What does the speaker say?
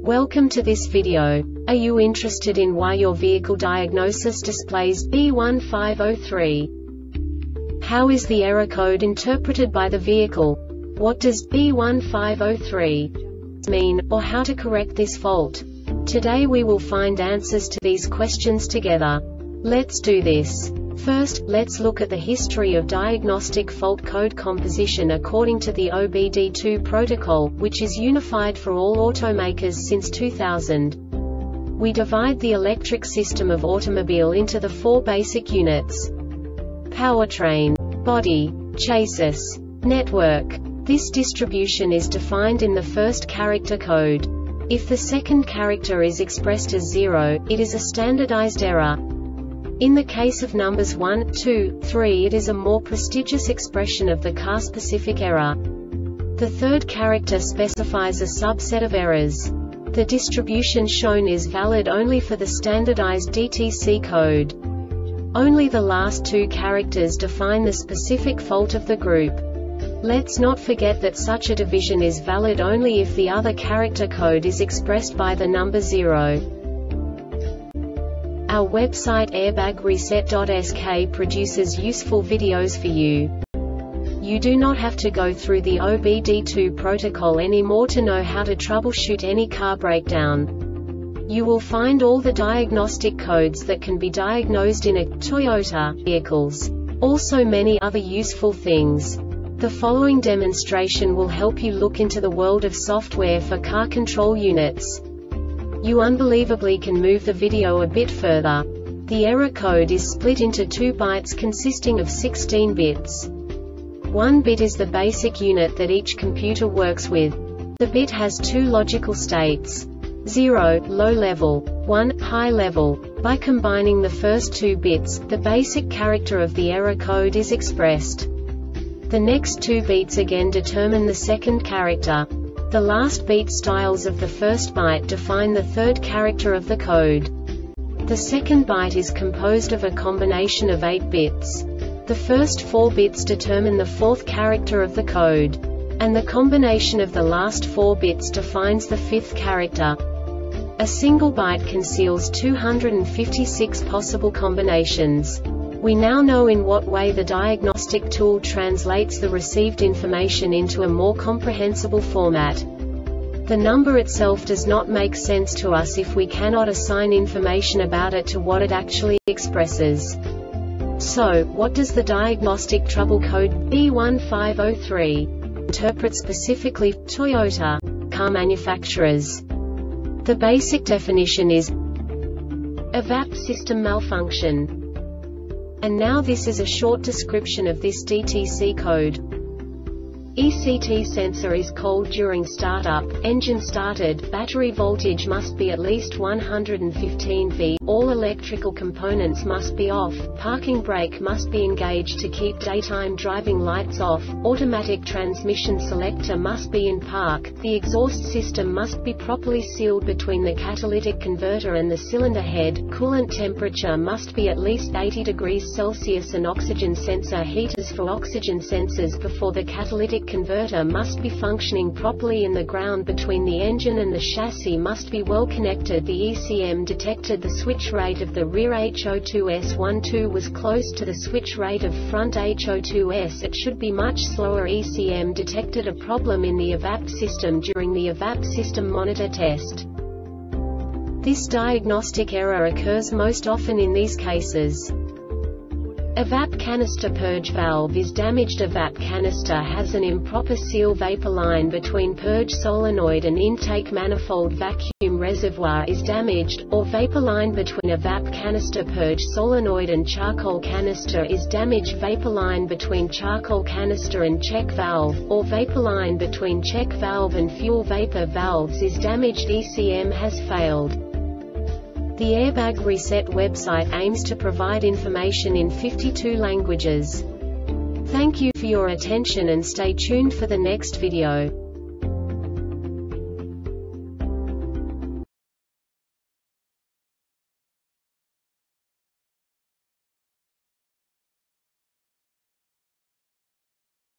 Welcome to this video. Are you interested in why your vehicle diagnosis displays B1503? How is the error code interpreted by the vehicle? What does B1503 mean, or how to correct this fault? Today we will find answers to these questions together. Let's do this. First, let's look at the history of diagnostic fault code composition according to the OBD2 protocol, which is unified for all automakers since 2000. We divide the electric system of automobile into the four basic units: powertrain, body, chassis, network. This distribution is defined in the first character code. If the second character is expressed as 0, it is a standardized error. In the case of numbers 1, 2, 3, it is a more prestigious expression of the car-specific error. The third character specifies a subset of errors. The distribution shown is valid only for the standardized DTC code. Only the last two characters define the specific fault of the group. Let's not forget that such a division is valid only if the other character code is expressed by the number 0. Our website airbagreset.sk produces useful videos for you. You do not have to go through the OBD2 protocol anymore to know how to troubleshoot any car breakdown. You will find all the diagnostic codes that can be diagnosed in a Toyota vehicles. Also many other useful things. The following demonstration will help you look into the world of software for car control units. You unbelievably can move the video a bit further. The error code is split into 2 bytes consisting of 16 bits. 1 bit is the basic unit that each computer works with. The bit has 2 logical states: 0, low level, 1, high level. By combining the first 2 bits, the basic character of the error code is expressed. The next 2 beats again determine the second character. The last beat styles of the first byte define the third character of the code. The second byte is composed of a combination of 8 bits. The first 4 bits determine the fourth character of the code. And the combination of the last 4 bits defines the fifth character. A single byte conceals 256 possible combinations. We now know in what way the diagnostic tool translates the received information into a more comprehensible format. The number itself does not make sense to us if we cannot assign information about it to what it actually expresses. So, what does the diagnostic trouble code B1503 interpret specifically for Toyota car manufacturers? The basic definition is EVAP system malfunction. And now this is a short description of this DTC code. ECT sensor is cold during startup, engine started, battery voltage must be at least 115 V, all electrical components must be off, parking brake must be engaged to keep daytime driving lights off, automatic transmission selector must be in park, the exhaust system must be properly sealed between the catalytic converter and the cylinder head, coolant temperature must be at least 80 degrees Celsius and oxygen sensor heaters for oxygen sensors before the catalytic converter must be functioning properly and the ground between the engine and the chassis must be well connected. The ECM detected the switch rate of the rear HO2S12 was close to the switch rate of front HO2S. It should be much slower. ECM detected a problem in the EVAP system during the EVAP system monitor test. This diagnostic error occurs most often in these cases. EVAP canister purge valve is damaged. EVAP canister has an improper seal. Vapor line between purge solenoid and intake manifold vacuum reservoir is damaged, or vapor line between EVAP canister purge solenoid and charcoal canister is damaged. Vapor line between charcoal canister and check valve, or vapor line between check valve and fuel vapor valves is damaged. ECM has failed. The Airbag Reset website aims to provide information in 52 languages. Thank you for your attention and stay tuned for the next video.